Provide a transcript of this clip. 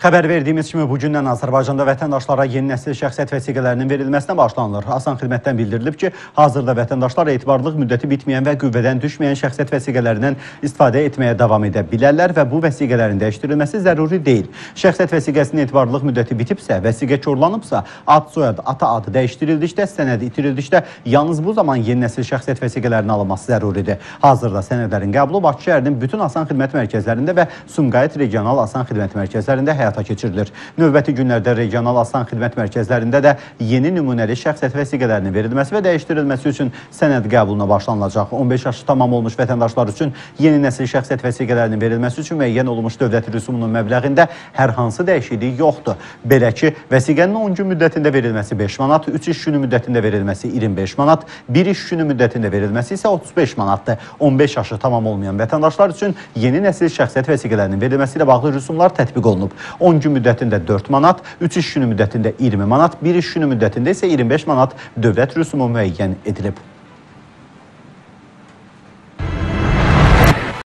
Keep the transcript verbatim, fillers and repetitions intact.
Xəbər verdiyimiz kimi bugündən Azərbaycanda vətəndaşlara yeni nəsil şəxsiyyət vəsiqələrinin verilməsinə başlanılır. Asan xidmətdən bildirilib ki, hazırda vətəndaşlar etibarlılıq müddəti bitməyən və qüvvədən düşməyən şəxsiyyət vəsiqələrindən istifadə etməyə davam edə bilərlər və bu vəsiqələrin dəyişdirilməsi zəruri deyil. Şəxsiyyət vəsiqəsinin etibarlılıq müddəti bitibsə, vəsiqə korlanıbsa, ad, soyad, ata adı dəyişdirildikdə, sənəd itirildikdə yalnız bu zaman yeni nəsil şəxsiyyət vəsiqələrinin alınması zəruridir. Hazırda sənədlərin qəbulu Bakı şəhərinin bütün asan xidmət mərkəzlərində və Sumqayıt regional asan xidmət mərkəzlərində həyata keçirilir. Növbəti günlərdə regional asan xidmət mərkəzlərində də yeni nümunəli şəxsiyyət vəsiqələrinin verilməsi və dəyişdirilməsi üçün sənəd qəbuluna başlanılacaq. on beş yaşı tamam olmuş vətəndaşlar üçün yeni nəsil şəxsiyyət vəsiqələrinin verilməsi üçün müəyyən olunmuş dövlət rüsumunun məbləğində hər hansı dəyişiklik yoxdur. Belə ki, vəsiqənin on gün müddətində verilməsi beş manat, üç iş günü müddətində verilməsi iyirmi beş manat, bir iş günü müddətində verilməsi isə otuz beş manatdır. on beş yaşı tamam olmayan vətəndaşlar üçün yeni nəsil şəxsiyyət vəsiqələrinin verilməsi ilə bağlı rüsumlar tətbiq olunub. on gün müddətində dörd manat, üç iş günü müddətində iyirmi manat, bir iş günü müddətində isə iyirmi beş manat dövlət rüsumu müəyyən edilib.